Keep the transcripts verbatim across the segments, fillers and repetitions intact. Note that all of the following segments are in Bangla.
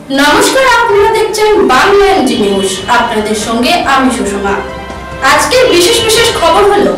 নমস্কার, আপনারা দেখছেন বাংলা এনজি নিউজ। আপনাদের সঙ্গে আমি সুষমা। আজকের বিশেষ বিশেষ খবর হলো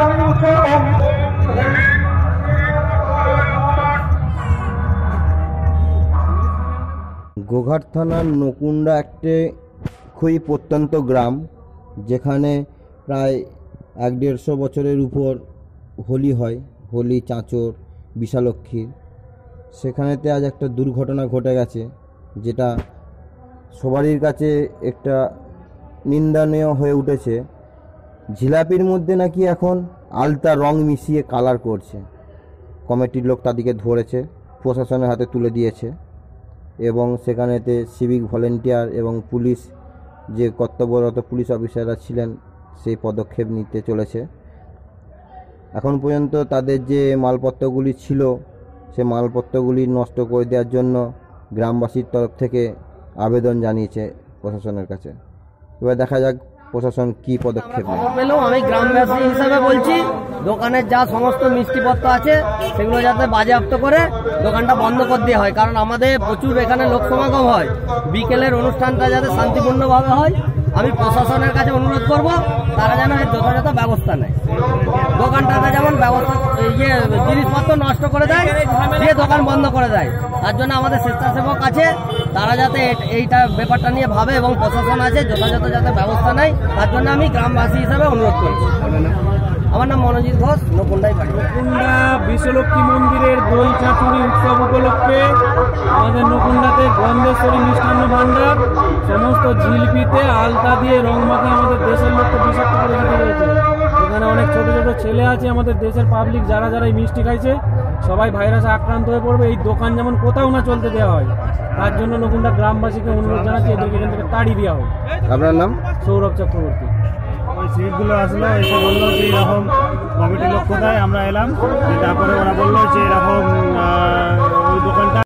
গোঘাট থানার নকুন্ডা একটি খুবই প্রত্যন্ত গ্রাম, যেখানে প্রায় এক দেড়শো বছরের উপর হোলি হয়, হোলি চাঁচর বিশালক্ষীর। সেখানেতে আজ একটা দুর্ঘটনা ঘটে গেছে, যেটা সবারই কাছে একটা নিন্দনীয় হয়ে উঠেছে। জিলাপির মধ্যে নাকি এখন আলতা রং মিশিয়ে কালার করছে। কমিটির লোক তাদেরকে ধরেছে, প্রশাসনের হাতে তুলে দিয়েছে এবং সেখানেতে সিভিক ভলেন্টিয়ার এবং পুলিশ যে কর্তব্যরত পুলিশ অফিসাররা ছিলেন সেই পদক্ষেপ নিতে চলেছে। এখন পর্যন্ত তাদের যে মালপত্রগুলি ছিল সে মালপত্রগুলি নষ্ট করে দেওয়ার জন্য গ্রামবাসীর তরফ থেকে আবেদন জানিয়েছে প্রশাসনের কাছে। এবার দেখা যাক প্রশাসন কি পদক্ষেপ নেয়। পেলেও আমি গ্রামবাসী হিসাবে বলছি, দোকানের যা সমস্ত মিষ্টিপত্র আছে সেগুলো যাতে বাজেয়াপ্ত করে দোকানটা বন্ধ করে দেওয়া হয়, কারণ আমাদের প্রচুর এখানে লোক সমাগম হয়। বিকেলের অনুষ্ঠানটা যাতে শান্তিপূর্ণভাবে হয়, আমি প্রশাসনের কাছে অনুরোধ করব তারা যেন এর যথাযথ ব্যবস্থা নেয়। দোকানটাতে যেমন ব্যবস্থা ইয়ে জিনিসপত্র নষ্ট করে দেয়, দিয়ে দোকান বন্ধ করে দেয়, তার জন্য আমাদের স্বেচ্ছাসেবক আছে, তারা যাতে এইটা ব্যাপারটা নিয়ে ভাবে এবং প্রশাসন আছে যথাযথ যাতে ব্যবস্থা নেয়, তার জন্য আমি গ্রামবাসী হিসাবে অনুরোধ করছি। আমার নাম মনোজিৎ ঘোষ, নকুন্ডায় বাড়ি। নকুন্ডা বিশ্বলক্ষ্মী মন্দিরের দোল চাঁচুরি উৎসব উপলক্ষে আমাদের নকুন্ডাতে গন্ধেশ্বরী মিষ্টান্ন ভাণ্ডার সমস্ত ঝিলপিতে আলতা দিয়ে রং মাখিয়ে আমাদের দেশের লোককে বিষাক্ত করে দিতে হয়েছে। এখানে অনেক ছোট ছোট ছেলে আছে, আমাদের দেশের পাবলিক যারা যারা এই মিষ্টি খাইছে সবাই ভাইরাসে আক্রান্ত হয়ে পড়বে। এই দোকান যেমন কোথাও না চলতে দেওয়া হয়, তার জন্য নকুন্ডা গ্রামবাসীকে অনুরোধ জানাচ্ছি এদেরকে এখান থেকে তাড়িয়ে দেওয়া হয়। আপনার নাম? সৌরভ চক্রবর্তী। ওই সিটগুলো আসলো, এসে বললো যে এরকম কমিটির লোক কোথায়, আমরা এলাম, তারপরে ওরা বললো যে এরকম